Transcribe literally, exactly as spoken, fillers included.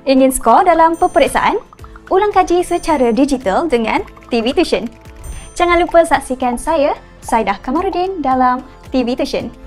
Ingin skor dalam peperiksaan? Ulang kaji secara digital dengan T V Tuisyen. Jangan lupa saksikan saya, Saidah Kamarudin dalam T V Tuisyen.